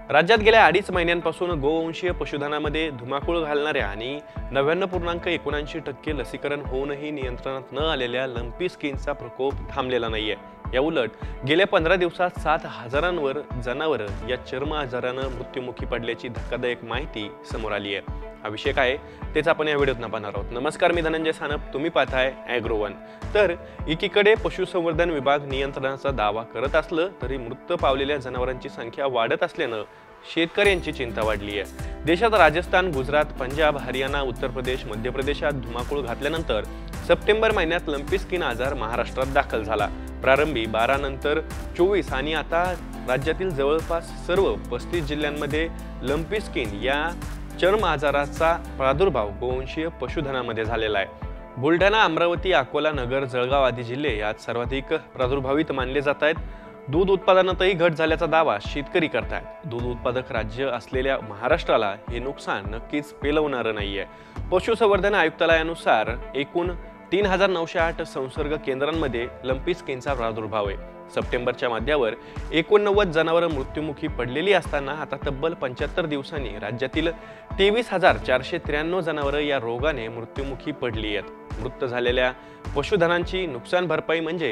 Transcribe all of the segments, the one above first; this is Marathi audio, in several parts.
राज्यात गेल्या 2.5 महिन्यांपासून गोवंशीय पशुधनामध्ये धुमाकूळ घालणाऱ्या आणि 99.79% लसीकरण होऊनही नियंत्रणात न आलेल्या लंपी स्किनचा प्रकोप थांबलेला नाहीये। या उलट गेल्या 15 दिवसात 7,000वर जनावरं या चर्म आजारानं मृत्युमुखी पडल्याची धक्कादायक माहिती समोर आली आहे। हा विषय काय तेच आपण या व्हिडिओत पाहणार आहोत। नमस्कार, मी धनंजय सानप, तुम्ही पाहताय ॲग्रोवन। तर एकीकडे पशुसंवर्धन विभाग नियंत्रणाचा दावा करत असलं तरी मृत पावलेल्या जनावरांची संख्या वाढत असल्यानं शेतकऱ्यांची चिंता वाढली आहे। देशात राजस्थान, गुजरात, पंजाब, हरियाणा, उत्तर प्रदेश, मध्य प्रदेशात धुमाकूळ घातल्यानंतर सप्टेंबर महिन्यात लंपी स्किन आजार महाराष्ट्रात दाखल झाला। प्रारंभी 12, नंतर 24 आणि आता राज्यातील जवळपास सर्व 35 जिल्ह्यांमध्ये लंपी स्किन या चर्म आजाराचा प्रादुर्भाव गोवंशीय पशुधनामध्ये झालेला आहे। बुलढाणा, अमरावती, अकोला, नगर, जळगाव आदी जिल्हे यात सर्वाधिक प्रादुर्भावित मानले जात आहेत। दूध उत्पादनातही घट झाल्याचा दावा शेतकरी करतात। दूध उत्पादक राज्य असलेल्या महाराष्ट्राला हे नुकसान नक्कीच पेलवणारं नाहीये। पशुसंवर्धन आयुक्तालयानुसार एकूण 3,908 संसर्ग केंद्रांमध्ये लंपी स्किनचा प्रादुर्भाव आहे। सप्टेंबरच्या मध्यावर 89 जनावरं मृत्युमुखी पडलेली असताना आता तब्बल 75 दिवसांनी राज्यातील 23,493 जनावरं या रोगाने मृत्युमुखी पडली आहेत। मृत झालेल्या पशुधनांची नुकसान भरपाई म्हणजे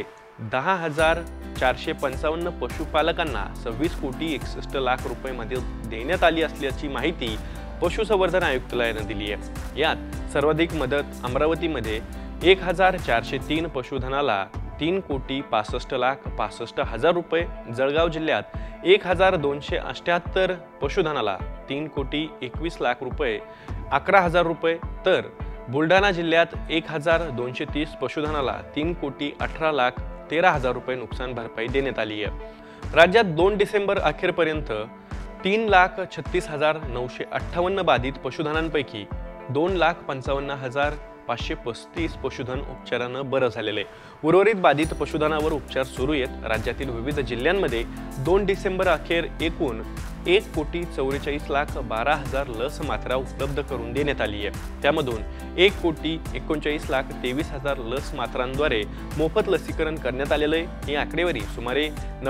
10,455 पशुपालकांना 26,61,00,000 रुपये मध्ये देण्यात आली असल्याची माहिती पशुसंवर्धन आयुक्तालयाने दिली आहे। यात सर्वाधिक मदत अमरावतीमध्ये 1,403 पशुधनाला 3,65,65,000 रुपये, जळगाव जिल्ह्यात 1,278 पशुधनाला 3,21,00,000 रुपये 11,000 रुपये, तर बुलढाणा जिल्ह्यात 1,230 पशुधनाला 3,18,13,000 रुपये नुकसान भरपाई देण्यात आली आहे। राज्यात 2 डिसेंबर अखेरपर्यंत 3,36,958 बाधित पशुधनांपैकी 2,55,535 पशुधन उपचारानं बरं झालेले। उर्वरित बाधित पशुधनावर उपचार सुरू आहेत। राज्यातील विविध जिल्ह्यांमध्ये 2 डिसेंबर अखेर एकूण 1,44,12,000 लस मात्रा उपलब्ध करून देण्यात आली आहे। त्यामधून 1,39,23,000 लस मात्रांद्वारे मोफत लसीकरण करण्यात आलेलं आहे। ही आकडेवारी सुमारे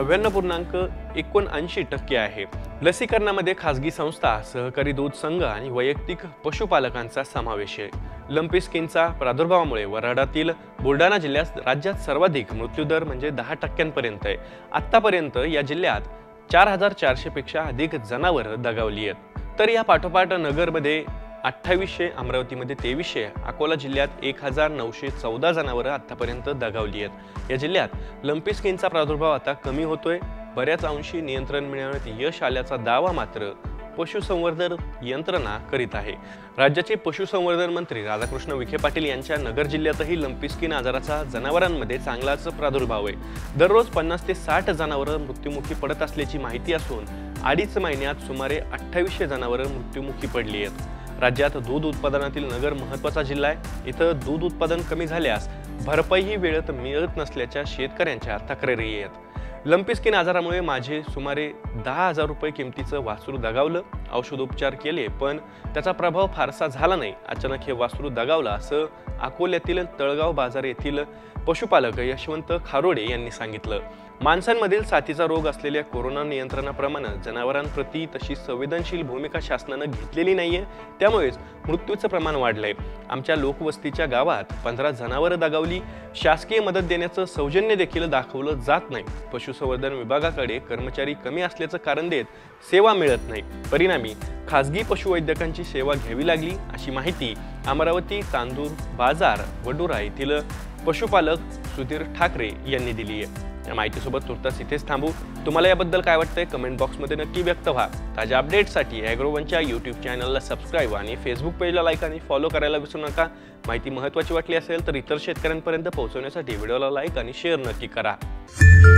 99.79% आहे। लसीकरणामध्ये खासगी संस्था, सहकारी दूध संघ आणि वैयक्तिक पशुपालकांचा समावेश आहे। लंपी स्किनचा प्रादुर्भावामुळे वऱ्हाडातील बुलढाणा जिल्ह्यात राज्यात सर्वाधिक मृत्यूदर म्हणजे 10% आहे। आतापर्यंत या जिल्ह्यात 4,400 पेक्षा अधिक जनावरं दगावली आहेत। तर या पाठोपाठ नगरमध्ये 2800, अमरावतीमध्ये 2300, अकोला जिल्ह्यात 1,914 जनावरं आतापर्यंत दगावली आहेत। या जिल्ह्यात लंपी स्किनचा प्रादुर्भाव आता कमी होतोय। बऱ्याच अंशी नियंत्रण मिळवण्यात यश आल्याचा दावा मात्र पशुसंवर्धन यंत्रणा करीत आहे। राज्याचे पशुसंवर्धन मंत्री राधाकृष्ण विखे पाटील यांच्या नगर जिल्ह्यातही लंपी स्किन आजाराचा जनावरांमध्ये चांगलाच प्रादुर्भाव आहे। दररोज 50 ते 60 जनावरं मृत्युमुखी पडत असल्याची माहिती असून 2.5 महिन्यात सुमारे 2800 जनावरं मृत्युमुखी पडली आहेत। राज्यात दूध उत्पादनातील नगर महत्त्वाचा जिल्हा आहे। इथं दूध उत्पादन कमी झाल्यास भरपाईही वेळेत मिळत नसल्याच्या शेतकऱ्यांच्या तक्रारी आहेत। लंपी स्किन आजारामुळे माझे सुमारे 10,000 रुपये किमतीचं वासरू दगावलं, औषधोपचार केले पण त्याचा प्रभाव फारसा झाला नाही। अचानक हे वासरू दगावलं असं अकोल्यातील तळगाव बाजार येथील पशुपालक यशवंत खारोडे यांनी सांगितलं। माणसांमधील साथीचा रोग असलेल्या कोरोना नियंत्रणाप्रमाणे जनावरांप्रती तशी संवेदनशील भूमिका शासनानं घेतलेली नाहीये, त्यामुळेच मृत्यूचं प्रमाण वाढलंय। आमच्या लोकवस्तीच्या गावात 15 जनावरं दगावली। शासकीय मदत देण्याचं सौजन्य देखील दाखवलं जात नाही। पशुसंवर्धन विभागाकडे कर्मचारी कमी असल्याचं कारण देत सेवा मिळत नाही। परिणामी खासगी पशुवैद्यकांची सेवा घ्यावी लागली, अशी माहिती अमरावती तांदूर बाजार वडोरा येथील पशुपालक सुधीर ठाकरे यांनी दिली आहे। या माहितीसोबत तुर्तास इथेच थांबू। तुम्हाला याबद्दल काय वाटतंय कमेंट बॉक्समध्ये नक्की व्यक्त व्हा। ताज्या अपडेट्ससाठी ॲग्रोवनच्या यूट्यूब चॅनलला सबस्क्राईब आणि फेसबुक पेजला लाईक आणि फॉलो करायला विसरू नका। माहिती महत्त्वाची वाटली असेल तर इतर शेतकऱ्यांपर्यंत पोहोचवण्यासाठी व्हिडिओला लाईक आणि शेअर नक्की करा।